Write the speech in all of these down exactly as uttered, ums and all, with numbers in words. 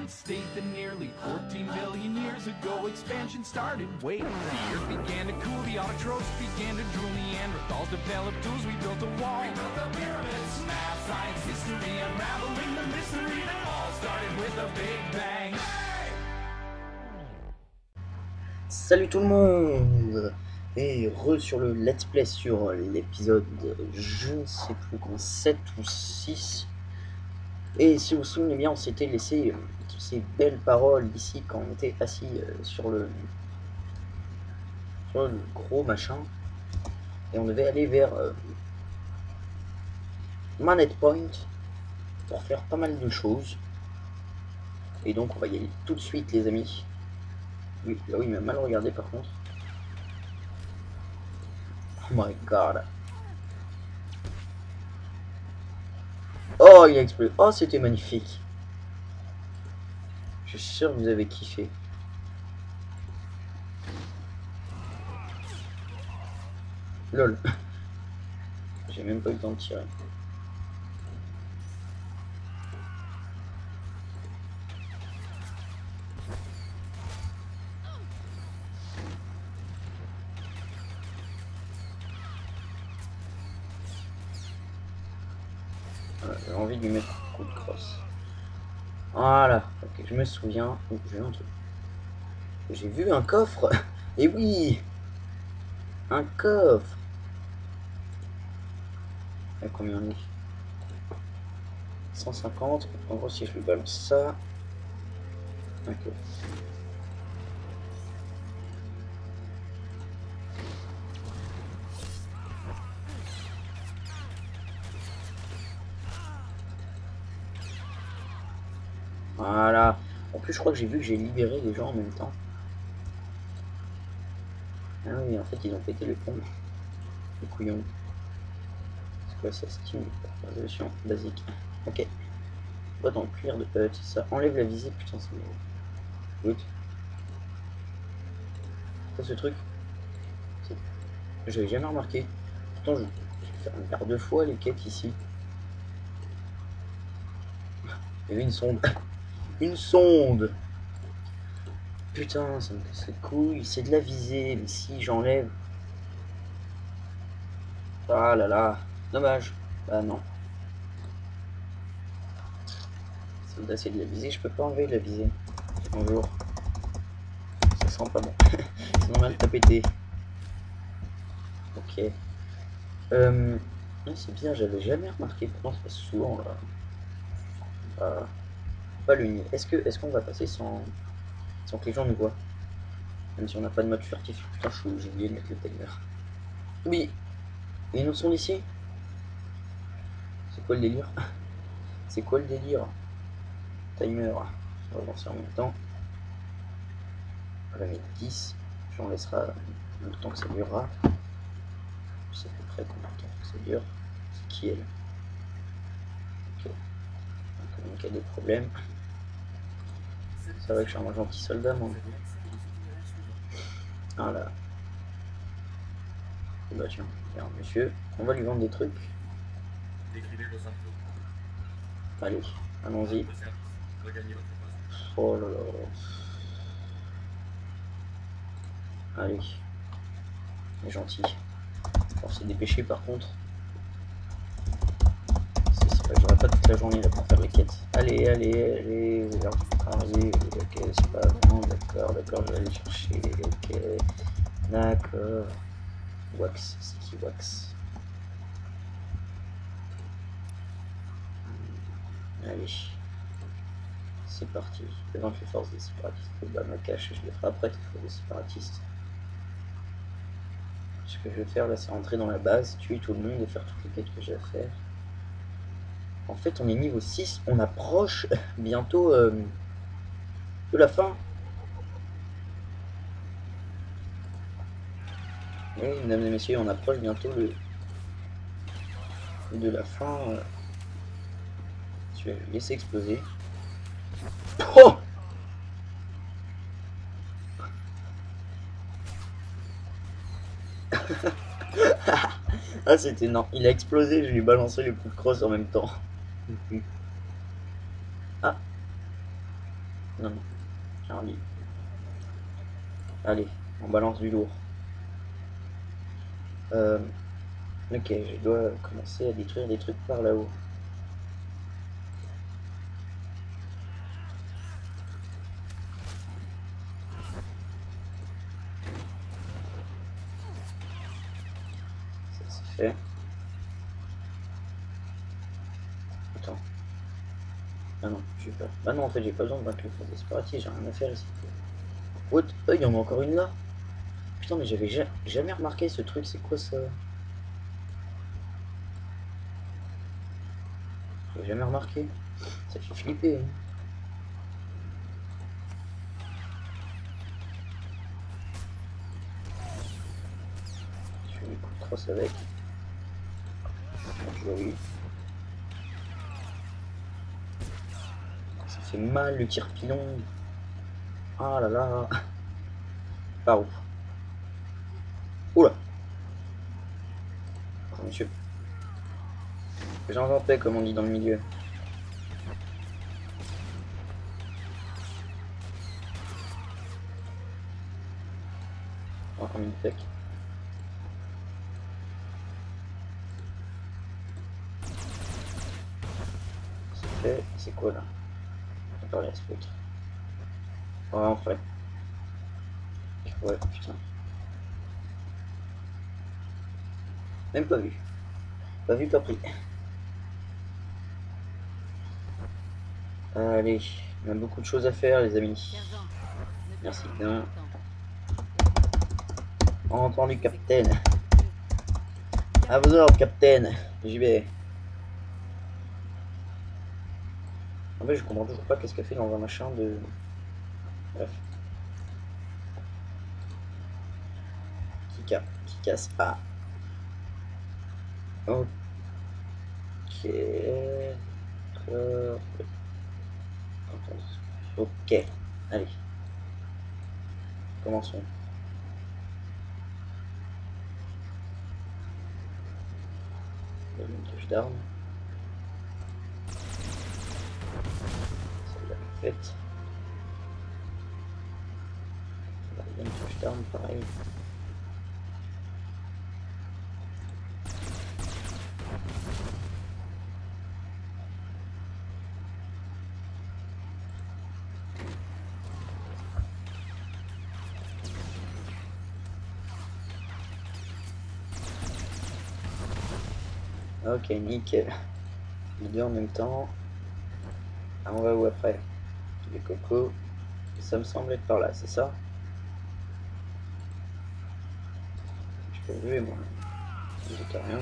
one state that nearly fourteen billion years ago expansion started. Wait, the earth began to cool, the autotrophs began to drool, Neanderthals developed tools, we built a wall. We built the pyramids, math, science, history, unraveling the mystery that all started with a big bang. Salut tout le monde et re sur le let's play sur l'épisode je ne sais plus combien, sept ou six. Et si vous vous souvenez bien, on s'était laissé euh, toutes ces belles paroles ici quand on était assis euh, sur le sur le gros machin et on devait aller vers euh, Manette Point pour faire pas mal de choses. Et donc on va y aller tout de suite les amis. Oui, là oui, il m'a mal regardé par contre. Oh my god. Oh, il a explosé. Oh, c'était magnifique. Je suis sûr que vous avez kiffé. Lol. J'ai même pas eu le temps de tirer. Voilà, j'ai envie de lui mettre un coup de crosse. Voilà. Ok, je me souviens. Oh, j'ai un truc. J'ai vu un coffre. Et oui, un coffre. Et combien on est cent cinquante. En gros, si je lui balance ça. Ok. Voilà. En plus, je crois que j'ai vu que j'ai libéré des gens en même temps. Ah oui, en fait, ils ont pété le pont. Les couillons. C'est quoi ça, Steam? Résolution basique. Ok. Boîte en cuir de euh, ça enlève la visée, putain, c'est good. Ça, ce truc, j'avais jamais remarqué. Pourtant, je vais faire une paire de fois les quêtes ici. Il y avait une sonde. Une sonde. Putain, ça me casse les couilles. C'est de la visée, mais si j'enlève. Ah là là. Dommage. Bah non. Soldat, c'est de la visée. Je peux pas enlever de la visée. Bonjour. Ça sent pas bon. C'est normal de pété. Ok. Euh, c'est bien, j'avais jamais remarqué. Pourtant, ça passe souvent là. Euh, pas l'uni. Est-ce que est-ce qu'on va passer sans, sans que les gens nous voient? Même si on n'a pas de mode furtif. Putain, j'ai oublié de mettre le timer. Oui. Et nous sommes ici. C'est quoi le délire? C'est quoi le délire? Timer. On va lancer en même temps. On va mettre dix. Puis on laissera le temps que ça durera. Je sais à peu près combien de temps que ça dure. C'est qui elle? Ok. Donc il y a des problèmes. C'est vrai que je suis un gentil soldat, moi. Voilà. Et bah tiens, regarde, monsieur, on va lui vendre des trucs. Allez, allons-y. Oh là là. Allez. Il est gentil. On s'est dépêché par contre. C'est vrai que j'aurai pas toute la journée là pour faire les quêtes. Allez, allez, allez, vous allez travailler. Ok, c'est pas bon, d'accord, d'accord, je vais aller chercher. Ok, d'accord. Wax, c'est qui Wax? Allez. C'est parti. Devant les forces des séparatistes. Bah, ma cache, je le ferai après, il faut des séparatistes. Ce que je vais faire là, c'est rentrer dans la base, tuer tout le monde et faire toutes les quêtes que j'ai à faire. En fait, on est niveau six, on approche bientôt euh, de la fin. Oui, mesdames et messieurs, on approche bientôt le de la fin. Euh... Je vais laisser exploser. Oh! Ah, c'était non, il a explosé, je lui ai balancé les coups de crosse en même temps. Ah. Non, non. Charlie. Allez, on balance du lourd. Euh, ok, je dois commencer à détruire des trucs par là-haut. Ça c'est fait. Attends. Ah non, j'ai pas. Bah non, en fait, j'ai pas besoin de vaincre les séparatistes, j'ai rien à faire ici. What? Oh, il y en a encore une là? Putain, mais j'avais ja jamais remarqué ce truc, c'est quoi ça? J'ai jamais remarqué. Ça fait flipper. Hein. Je fais des coups de crosse avec. Joli. Ça fait mal le tir pilon. Ah là là. Par où? Oula. Oh, monsieur. J'en en paix, comme on dit dans le milieu. Encore une fake. C'est fait. C'est quoi là? On va parler à ce truc. Ouais, en fait. Ouais, putain. Même pas vu. Pas vu, pas pris. Allez, on a beaucoup de choses à faire, les amis. Merci bien. Entendu, capitaine. À vos ordres, capitaine. J'y vais. En fait, je comprends toujours pas qu'est-ce qu'elle fait dans un machin de... Bref. Qui, ca... qui casse. Ah. Ok. Euh... Ok. Allez. Commençons. Une touche d'arme. Celle-là faite. Une touche d'arme, pareil. Ok, nickel. Les deux en même temps. Ah, on va où après? Les cocos. Ça me semble être par là, c'est ça? Je peux jouer moi. J'ai rien.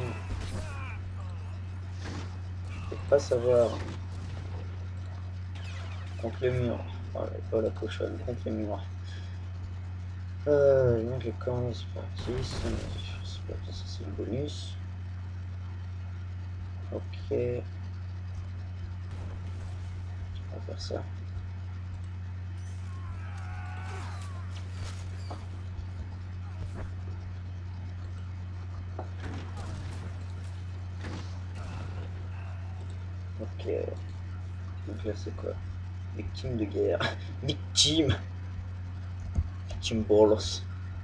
Je peux pas savoir. Contre le mur. Voilà, pas la cochonne, contre le mur. Euh, donc les camps, c'est parti. Ça c'est le bonus. Ok. On va faire ça. Ok. Donc là c'est quoi? Victime de guerre. Victime. Victime bolos.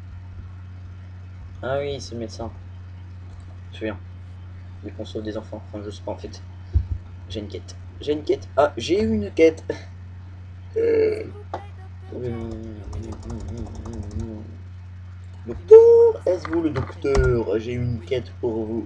Ah oui, c'est le médecin. Je me souviens. Il qu'on sauve des enfants. Enfin, je sais pas en fait. J'ai une quête. J'ai une quête. Ah, j'ai une quête. Euh... Docteur, est-ce vous le docteur? J'ai une quête pour vous.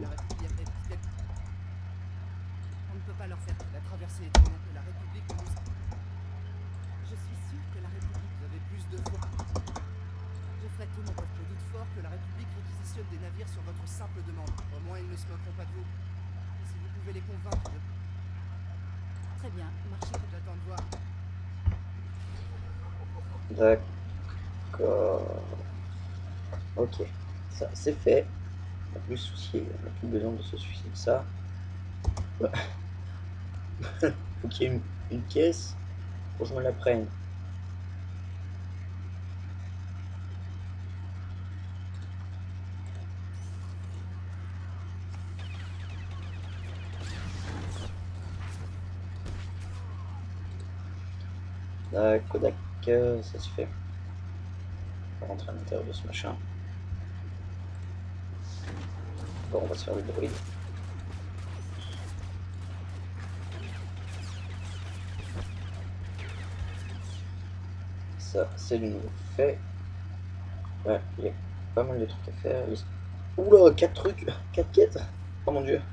On ne peut pas leur faire la traversée pendant que la République nous... Je suis sûr que la République vous avez plus de foi. Je ferai tout mon possible. Je doute fort que la République réquisitionne des navires sur votre simple demande. Au moins, ils ne se moqueront pas de vous. Et si vous pouvez les convaincre de... Très bien, marchez, j'attends de voir. D'accord. Ok, ça c'est fait. On n'a plus de soucis, on n'a plus besoin de se soucier de ça. Faut qu'il y ait une, une caisse pour que je me la prenne. Kodak, Kodak, euh, ça se fait. On va rentrer à l'intérieur de ce machin. Bon, on va se faire le droïde. Ça, c'est du nouveau fait. Ouais, il y a pas mal de trucs à faire. Oula, quatre trucs, quatre quêtes. Oh mon dieu.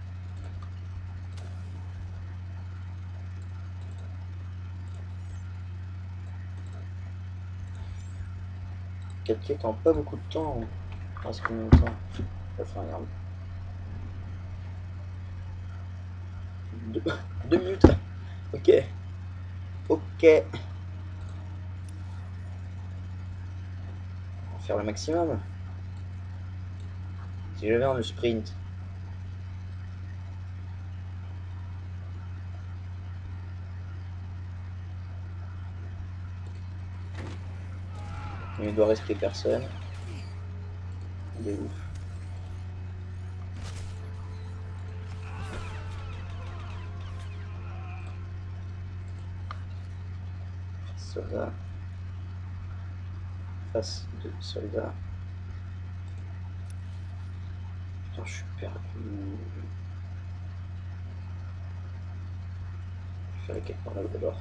quatre quêtes en pas beaucoup de temps. Ah, c'est combien de temps? Enfin, regarde. Deux, deux minutes. Ok. Ok. On va faire le maximum. Si j'avais un sprint. Il ne doit rester personne. Il est ouf. Soldat. Face de soldats. Putain, je suis perdu. Je vais faire les quêtes par là d'abord.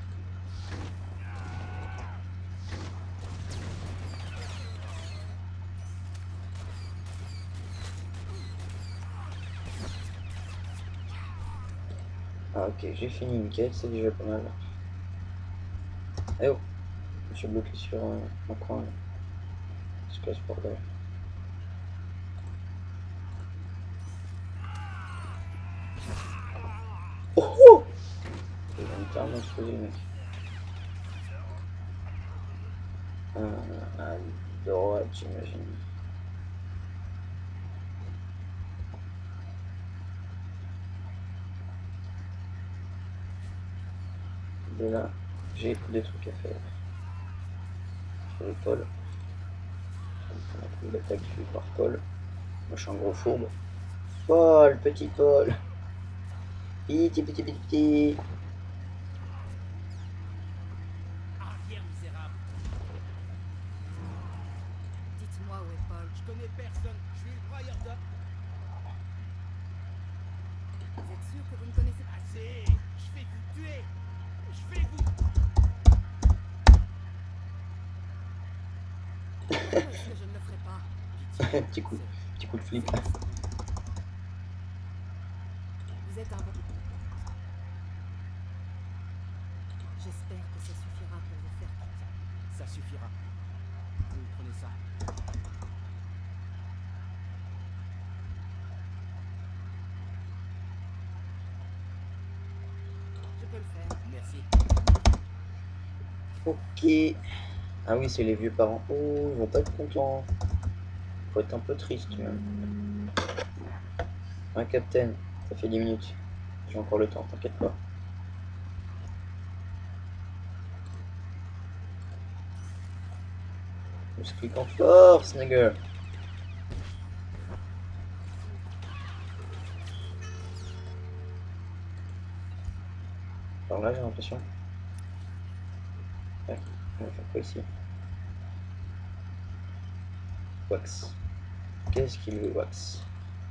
Ah ok, j'ai fini une quête, c'est déjà pas mal. Eh oh, je me suis bloqué sur euh, un coin. C'est quoi ce bordel? Oh oh! Il va littéralement exploser le mec. Euh, à droite, j'imagine. Et là, j'ai des trucs à faire. Sur le Paul. L'attaque fait par Paul. Moi je suis un gros fourbe. Paul, petit Paul. Petit, petit, petit, petit. Arrière, misérable. Dites-moi où est Paul. Je connais personne. Je suis le broyeur d'op. Vous êtes sûr que vous ne connaissez pas? Assez. Je vais vous tuer. Je vais vous... Pourquoi est-ce que je ne le ferai pas? petit coup, petit coup de flip. Vous êtes un bon... J'espère que ça suffira pour vous faire quitter. Ça suffira. Vous prenez ça. Je peux le faire. Merci. Ok. Ah oui, c'est les vieux parents. Oh, ils vont pas être contents. Faut être un peu triste même. Un capitaine, ça fait dix minutes. J'ai encore le temps, t'inquiète pas. On se clique en force, nigger. Par là, j'ai l'impression. Ouais, on va faire quoi ici? Wax. Qu'est-ce qu'il veut, Wax?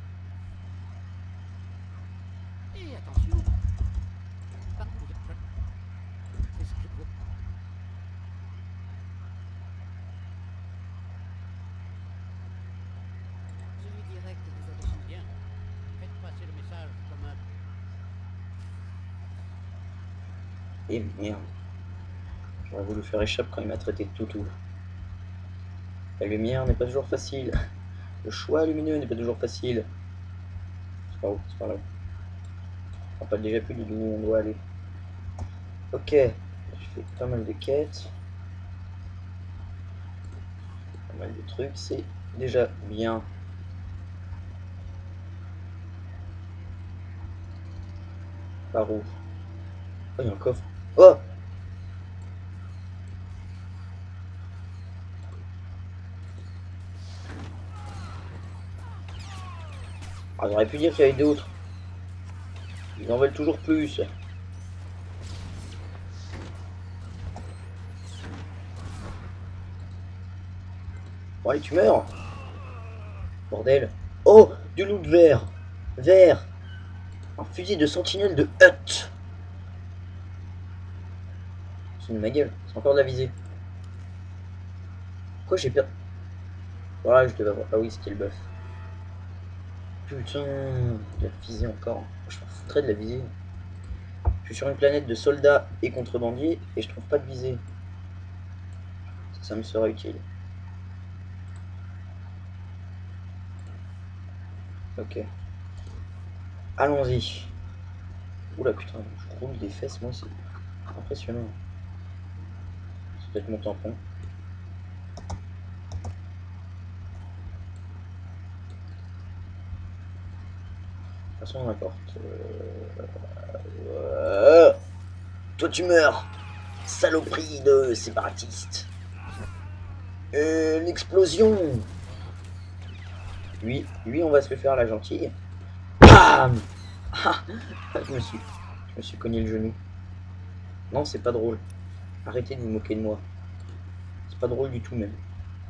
Et attention. Je lui dirai que vous avez changé. Bien. Faites passer le message comme un... Et merde. J'aurais voulu faire échappe quand il m'a traité de toutou. La lumière n'est pas toujours facile. Le choix lumineux n'est pas toujours facile. C'est par où? C'est par là. On n'a pas déjà plus d'où on doit aller. Ok. Je fais pas mal de quêtes. Pas mal de trucs. C'est déjà bien. Par où? Oh, il y a un coffre. Oh! Ah, j'aurais pu dire qu'il y avait d'autres. Ils en veulent toujours plus. Bon allez, tu meurs. Bordel. Oh, du loot vert. Vert. Un fusil de sentinelle de Hut. C'est de ma gueule. C'est encore de la visée. Pourquoi j'ai perdu? Voilà, je devais avoir... Ah oui, c'était le buff. Putain, de la visée encore. Je m'en foutrais de la visée. Je suis sur une planète de soldats et contrebandiers et je trouve pas de visée. Ça me sera utile. Ok. Allons-y. Oula putain, je roule des fesses moi, c'est impressionnant. C'est peut-être mon tampon. De toute façon, n'importe. Euh... Euh... Toi tu meurs. Saloperie de séparatiste. Euh, une explosion. Lui, lui on va se le faire la gentille. Bam. Ah, je me suis, je me suis cogné le genou. Non, c'est pas drôle. Arrêtez de vous moquer de moi. C'est pas drôle du tout même.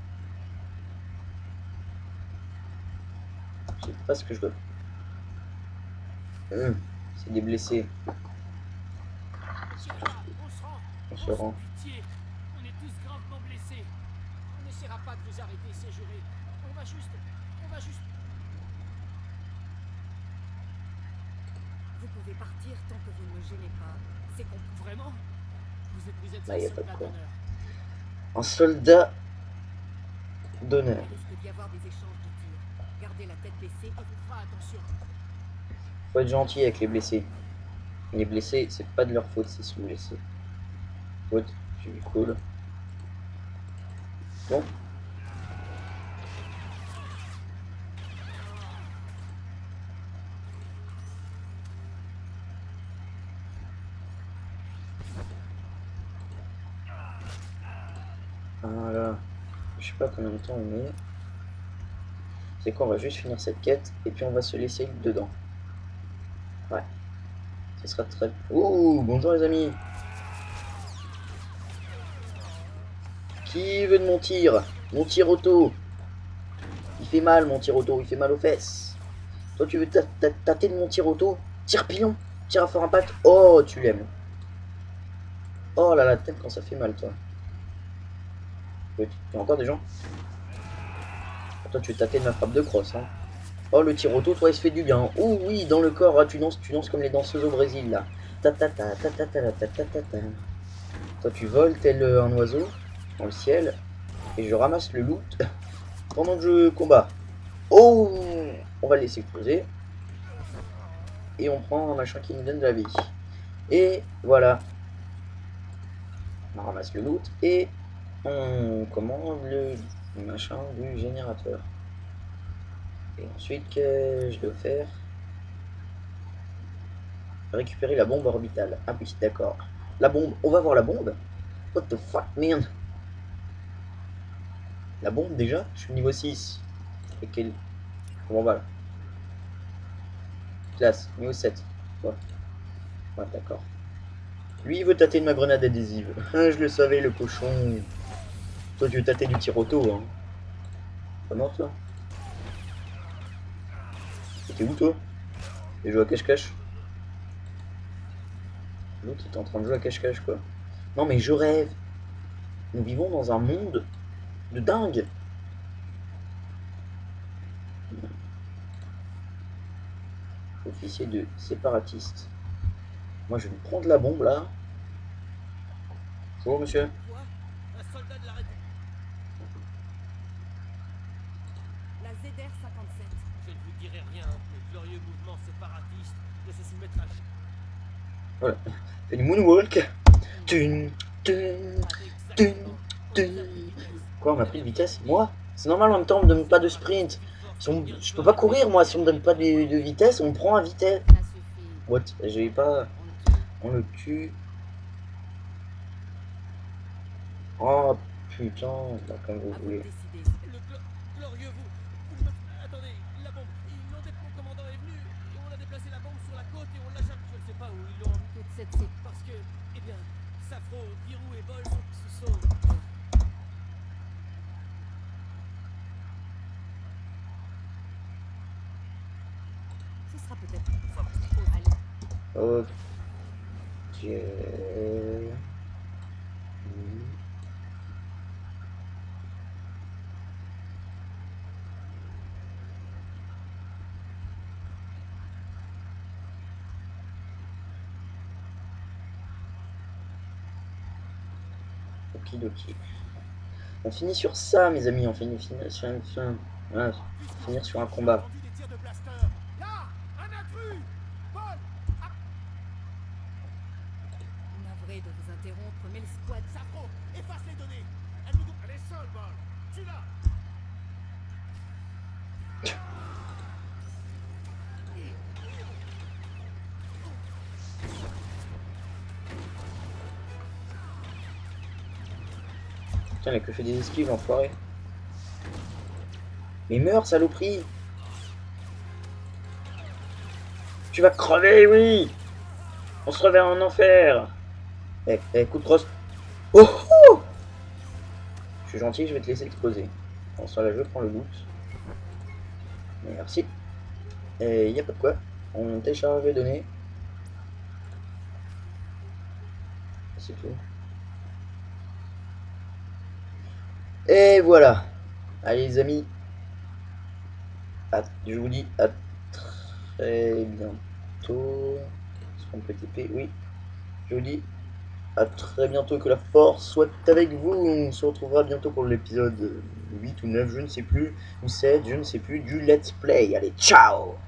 Je sais pas ce que je dois. Hum, c'est des blessés. On se rend. On est tous gravement blessés. On n'essaiera pas de vous arrêter, c'est juré. On va juste... On va juste... Vous pouvez partir tant que vous ne me gênez pas. C'est qu'on... Vraiment? Vous êtes, vous êtes Là, un y a pas de soldat quoi. d'honneur. Un soldat d'honneur. Il risque d'y avoir des échanges de tirs. Gardez la tête baissée et vous Fera attention. Faut être gentil avec les blessés. Les blessés, c'est pas de leur faute s'ils sont blessés. Faute, j'ai vu cool. Bon. Voilà. Je sais pas combien de temps on est. C'est quoi, on va juste finir cette quête et puis on va se laisser dedans. Ouais. Ce sera très... Ouh, bonjour les amis. Qui veut de mon tir? Mon tir auto. Il fait mal mon tir auto, il fait mal aux fesses. Toi tu veux tâter de mon tir auto? Tir pilon, tir à fort impact. Oh, tu l'aimes. Oh là la tête quand ça fait mal toi. Il y a encore des gens? Toi tu veux tâter de ma frappe de crosse hein. Oh le tir auto, toi il se fait du bien. Oh oui, dans le corps, hein, tu danses, tu danses comme les danseuses au Brésil là. Ta ta ta ta ta ta ta ta ta ta. Toi tu voles tel un oiseau dans le ciel et je ramasse le loot pendant que je combats. Oh, on va le laisser exploser et on prend un machin qui nous donne de la vie. Et voilà, on ramasse le loot et on commande le machin du générateur. Et ensuite, que je dois faire? Récupérer la bombe orbitale. Ah oui, d'accord. La bombe, on va voir la bombe. What the fuck, man? La bombe déjà? Je suis niveau six. Et quel... Comment on va là? Classe, niveau sept. Ouais, ouais d'accord. Lui, il veut tâter de ma grenade adhésive. Je le savais, le cochon. Toi, tu veux tâter du tir auto, hein. Pas mort, toi? T'es où toi? Et jouer à cache-cache? L'autre est en train de jouer à cache-cache quoi. Non mais je rêve. Nous vivons dans un monde de dingue. Officier de séparatiste. Moi je vais me prendre la bombe là. Bonjour monsieur. Quoi? Un soldat de la République. La Z R cinquante-sept. Je ne vous dirai rien. Le glorieux mouvement séparatiste ne se soumettra jamais. Voilà. Fais du moonwalk. Tun, tun, tun, tun. Quoi, on a pris de vitesse? Moi? C'est normal en même temps, on me donne pas de sprint. Si on... Je peux pas courir moi, si on me donne pas de, de vitesse, on prend à vitesse. Ça suffit. What? J'ai pas... On le tue. On le tue. Oh putain, bah, comme vous À vous de voulez. décider. Le glo- glorieux vous, vous me... Attendez, la bombe. Ils l'ont dé... Mon commandant est venu et on a déplacé la bombe sur la côte et on l'a jamais... Je ne sais pas où ils l'ont... Toute cette sé- Parce que, eh bien, Safro, Virou et Bol sont... se sont... peut-être. Oh, allez. Ok. Hmm. Okidoki. On finit sur ça, mes amis. On finit, finit sur, un, sur, un, ah, finir sur un combat. Entendu des tirs de blaster. Là, un intrus. Paul. Ah, Navré de vous interrompre, mais le squad. Safro, efface les données. Elle nous doit. Elle est seule, Paul. Tu l'as. Putain, il a que fait des esquives, l'enfoiré. Mais meurs, saloperie! Tu vas crever, oui! On se reverra en enfer! Eh, eh, coup de crosse! Oh, oh! Je suis gentil, je vais te laisser exploser. Bon, ça là, je prends le loot. Merci. Et y a pas de quoi. On télécharge les données. C'est tout. Et voilà. Allez les amis. À, je vous dis à très bientôt. Est-ce qu'on peut taper? Oui. Je vous dis à très bientôt. Que la force soit avec vous. On se retrouvera bientôt pour l'épisode huit ou neuf, je ne sais plus. Ou sept, je ne sais plus. Du let's play. Allez, ciao!